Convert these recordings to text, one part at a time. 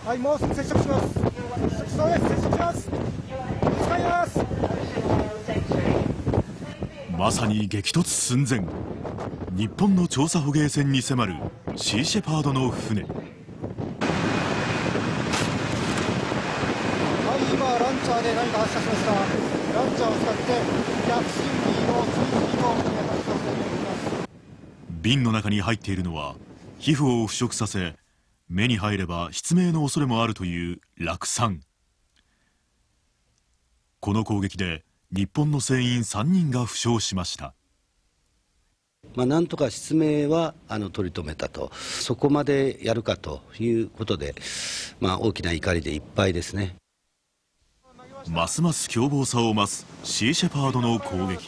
はい、もうすぐ接触します。そうです、接触します。使います。 まさに激突寸前。日本の調査捕鯨船に迫るシーシェパードの船。 はい、今ランチャーで何か発射しました。ランチャーを使って逆進ビームを次々と発射させていきます。 瓶の中に入っているのは皮膚を腐食させ、目に入れば失明の恐れもあるという酪酸。この攻撃で日本の船員3人が負傷しました。 なんとか失明は取り留めたと、そこまでやるかということで、大きな怒りでいっぱいですね。 ますます凶暴さを増すシーシェパードの攻撃。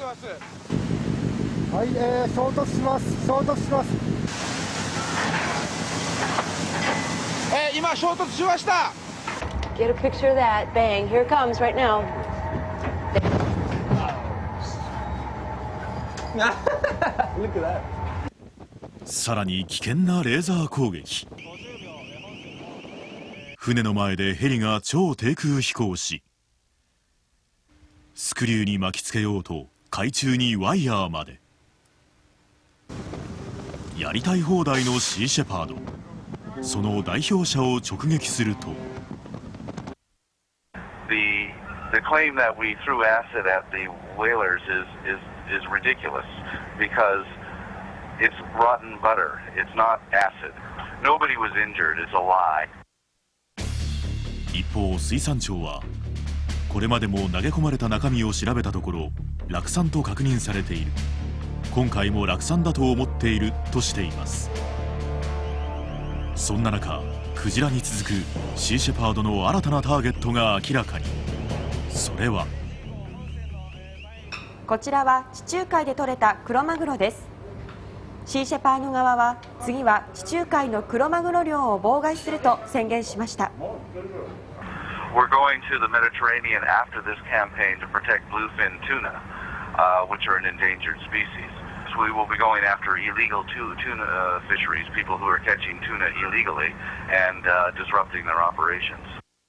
はい、衝突します。衝突します。今衝突しました。 Get a picture of that. Bang. Here it comes right now. Look at that. さらに危険なレーザー攻撃。船の前でヘリが超低空飛行し、スクリューに巻きつけようと海中にワイヤーまで。やりたい放題のシーシェパード。その代表者を直撃すると、 The claim that we threw acid at the whalers is ridiculous because it's rotten butter. It's not acid. Nobody was injured. It's a lie. 一方水産庁はこれまでも投げ込まれた中身を調べたところ酪酸と確認されている。今回も酪酸だと思っているとしています。そんな中、クジラに続くシーシェパードの新たなターゲットが明らかに。それはこちらは地中海で取れたクロマグロです。シーシェパード側は次は地中海のクロマグロ漁を妨害すると宣言しました。 We're going to the Mediterranean after this campaign to protect bluefin tuna, which are an endangered species. So we will be going after illegal tuna fisheries, people who are catching tuna illegally and disrupting their operations.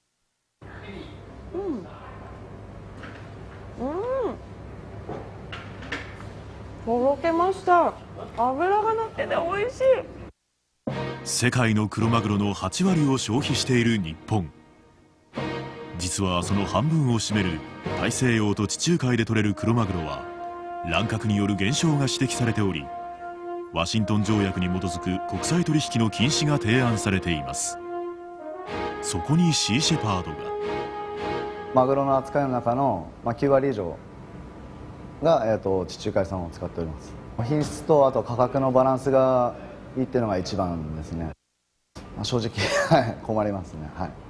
とろけました。脂がのってて美味しい。 世界のクロマグロの8割を消費している日本。実はその半分を占める大西洋と地中海で取れるクロマグロは乱獲による減少が指摘されており、ワシントン条約に基づく国際取引の禁止が提案されています。そこにシーシェパードが。 マグロの扱いの中の9割以上が地中海産を使っております。品質とあと価格のバランスがいいっていうのが一番ですね。正直困りますね。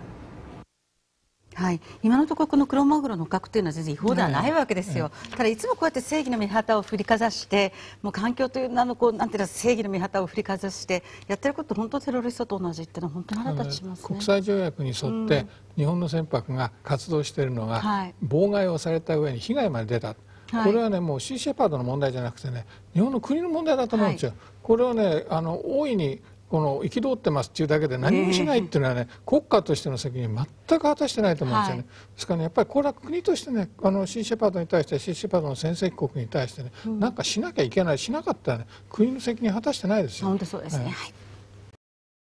はい、今のところこのクロマグロの捕獲というのは全然違法ではないわけですよ。ただいつもこうやって正義の御旗を振りかざして、もう環境という名のなんていうの正義の御旗を振りかざしてやってること、本当テロリストと同じっていうのは本当に腹立ちしますね。 国際条約に沿って日本の船舶が活動しているのが妨害をされた上に被害まで出た。これはね、もうシーシェパードの問題じゃなくてね、日本の国の問題だと思うんですよ。これをね、大いに憤ってますっていうだけで何もしないっていうのはね、国家としての責任全く果たしてないと思うんですよね。ですからね、やっぱりこれは国としてね、シーシェパードに対して、シーシェパードの先制国に対してね、なんかしなきゃいけない、しなかったらね、国の責任果たしてないですよ。 本当そうですね。はい。